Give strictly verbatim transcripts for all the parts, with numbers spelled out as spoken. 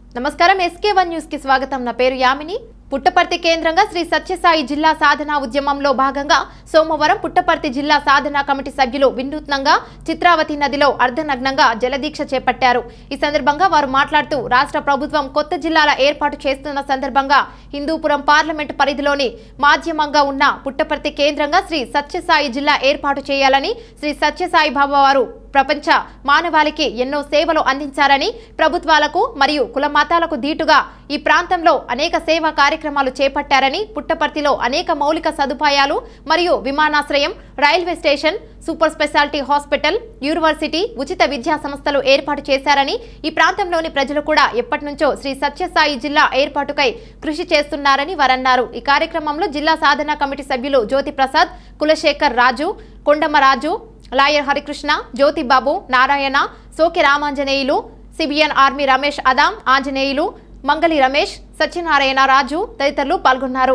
నమస్కారం SK one news కి స్వాగతం। నా పేరు యామిని। పుట్టపర్తి కేంద్రంగా శ్రీ సత్యసాయి జిల్లా సాధన ఉద్యమంలో భాగంగా సోమవారం పుట్టపర్తి జిల్లా సాధన కమిటీ సభ్యులు వినూత్నంగా చిత్రావతి నదిలో అర్ధనగ్నంగా జలదీక్ష చేపట్టారు। ఈ సందర్భంగా వారు మాట్లాడుతూ రాష్ట్ర ప్రభుత్వం కొత్త జిల్లాల ఏర్పాటు చేస్తున్న సందర్భంగా హిందూపురం పార్లమెంట్ పరిధిలోని మాధ్యమంగా ఉన్న పుట్టపర్తి కేంద్రంగా శ్రీ సత్యసాయి జిల్లా ఏర్పాటు చేయాలని శ్రీ సత్యసాయి బాబా వారు ప్రపంచ మానవాళికి ఎన్నో సేవలు అందించారని ప్రభుత్వాలకు మరియు కుల మతాలకు దీటుగా ఈ ప్రాంతంలో అనేక సేవా కార్యక్రమాలు చేపట్టారని పుట్టపర్తిలో అనేక మౌలిక సదుపాయాలు మరియు విమానాశ్రయం railway station super speciality hospital university ఉచిత విద్యా సంస్థలు ఏర్పాటు చేశారని ఈ ప్రాంతంలోని ప్రజలు కూడా ఎప్పటినుంచో శ్రీ సత్యసాయి జిల్లా ఏర్పాటుకై కృషి చేస్తున్నారని వారన్నారు। ఈ కార్యక్రమంలో జిల్లా సాధన కమిటీ సభ్యులు జ్యోతి ప్రసాద్ కులశేఖర్ రాజు కొండమరాజు లాయర్ హరికృష్ణ జ్యోతి బాబు నారాయణ సోకి Ramanjaneyulu CBN army Ramesh Adam Anjaneyulu Mangali Ramesh Satyanarayana Raju తదితరులు పాల్గొన్నారు।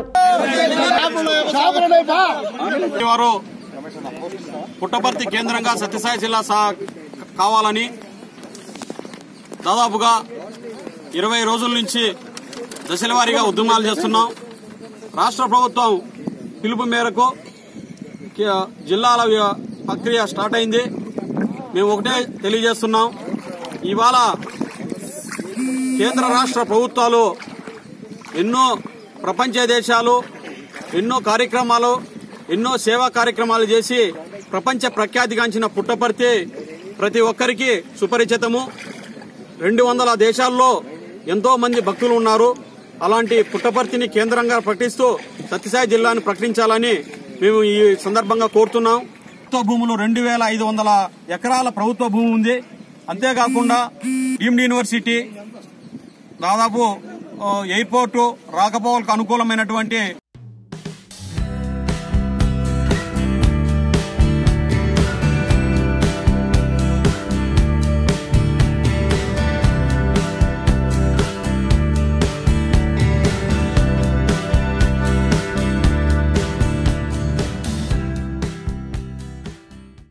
పుట్టపర్తి కేంద్రంగా సత్యసాయి జిల్లా కావాలని దాదాపుగా ఇరవై రోజుల నుంచి దశలవారీగా ఉద్యమాలు చేస్తున్నాం। రాష్ట్ర ప్రభుత్వం పిలుపు మేరకు జిల్లాల ప్రక్రియ స్టార్ట్ అయింది। మేము ఒకటే తెలియజేస్తున్నాం, ఇవాళ కేంద్ర రాష్ట్ర ప్రభుత్వాలు ఎన్నో ప్రపంచ దేశాలు ఎన్నో కార్యక్రమాలు ఎన్నో సేవా కార్యక్రమాలు చేసి ప్రపంచ ప్రఖ్యాతిగాంచిన పుట్టపర్తి ప్రతి ఒక్కరికి సుపరిచితము। రెండు వందల దేశాల్లో ఎంతో మంది భక్తులు ఉన్నారు। అలాంటి పుట్టపర్తిని కేంద్రంగా ప్రకటిస్తూ సత్యసాయి జిల్లాను ప్రకటించాలని మేము ఈ సందర్భంగా కోరుతున్నాం। ప్రభుత్వ భూములు రెండు వేల ఐదు వందల ఎకరాల ప్రభుత్వ భూమి ఉంది। అంతేకాకుండా డీమ్డ్ యూనివర్సిటీ దాదాపు ఎయిర్పోర్టు రాకపోకలకు అనుకూలమైనటువంటి